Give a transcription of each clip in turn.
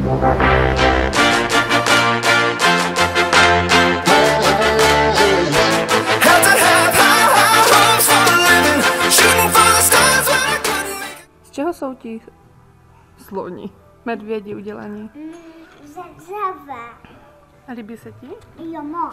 Z čeho jsou ti sloni, medvědi udělaní? Ze dřeva. A líbí se ti? Jo, moc.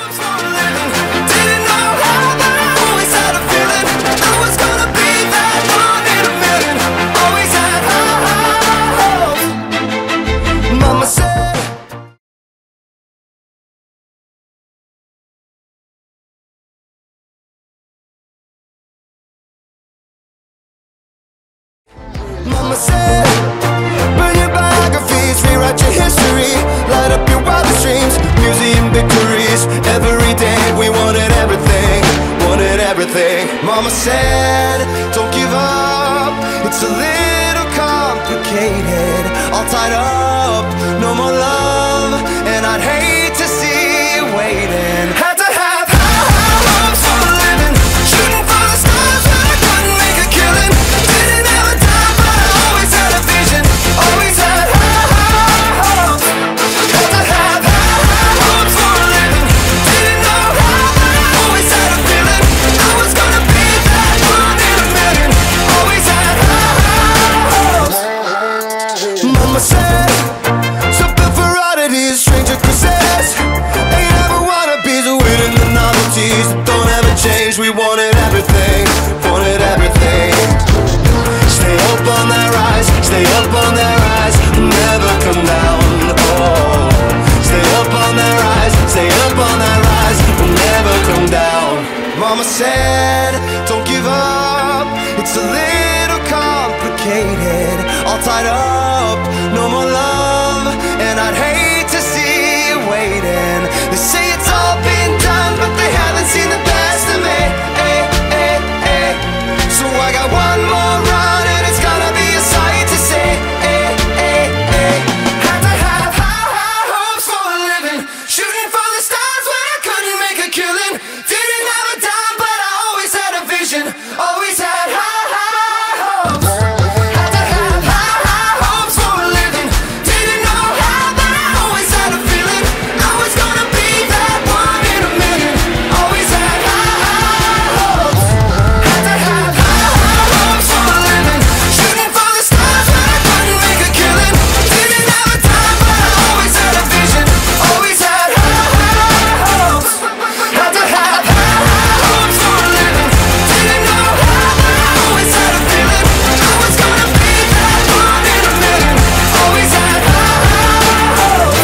Mama said, burn your biographies, rewrite your history, light up your wildest dreams, museum victories. Every day we wanted everything, wanted everything. Mama said, don't give up, it's a little complicated. All tied up, no more love, and I'd hate to see you waiting. Had to have high hopes for a living, shooting for the stars when I couldn't make a killing. Didn't have a time, but I always had a vision, always had high hopes. Had to have high hopes for a living, didn't know how, but I always had a feeling I was gonna be that one in a million. Always had high hopes. Mama said, some built for oddities, stranger cruises. Ain't ever wannabes, winning the novelties that don't ever change. We wanted everything, wanted everything. Stay up on that rise, stay up on that rise, never come down. Oh, stay up on that rise, stay up on that rise, never come down. Mama said, don't give up, it's a little complicated. All tied up, no more love, and I'd hate to see you waiting. They say it's all been done, but they haven't seen the best of me. So I got one more run, and it's gonna be a sight to see. Had to have high hopes for a living, shooting for the stars when I couldn't make a killing. Didn't have a dime, but I always had a vision, always had high hopes. Had to have high hopes for a living, didn't know how, but I always had a feeling I was gonna be that one in a million. Always had high hopes. Had to have high hopes for a living, shooting for the stars when I couldn't make a killing. Didn't have a time, but I always had a vision, always had high hopes. Had to have high hopes for a living, didn't know how, but I always had a feeling I was gonna be that one in a million. Always had high hopes.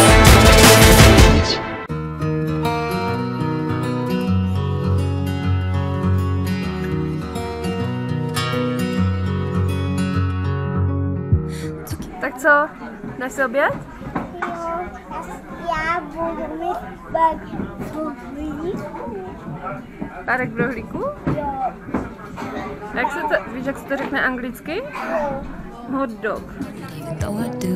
Tak co, dáš si oběd? Jo, já budu mít pak bublíku. Párek brohlíků? Jo. A jak se to, víš, jak se to řekne anglicky? Hot dog. Though I do,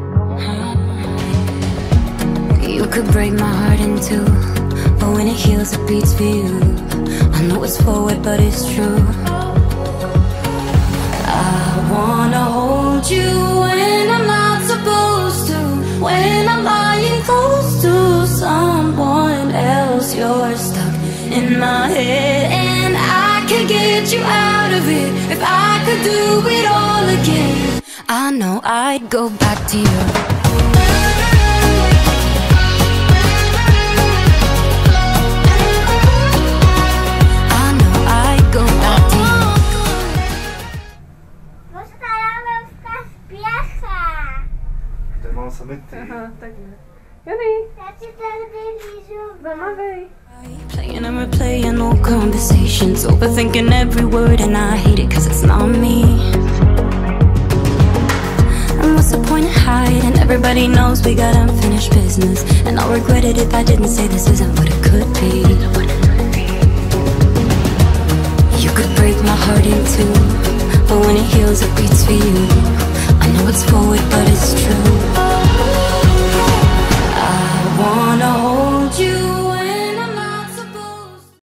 you could break my heart in two, but when it heals, it beats for you. I know it's forward, but it's true. I wanna hold you when I'm not supposed to, when I'm lying close to someone else. You're stuck in my head, and I could get you out of it if I could do it all again. I know I'd go back to you. I know I'd go back to you. Postará Levka spěchá. Tak mám sami ty. Aha, takhle. Jony, Já ti tady lížu. zamavej. Playing and replaying old conversations, overthinking every word, and I hate it cause it's not me. And what's the point of hiding? Everybody knows we got unfinished business, and I'll regret it if I didn't say this isn't what it could be. You could break my heart in two, but when it heals it beats for you. I know it's forward but it's true.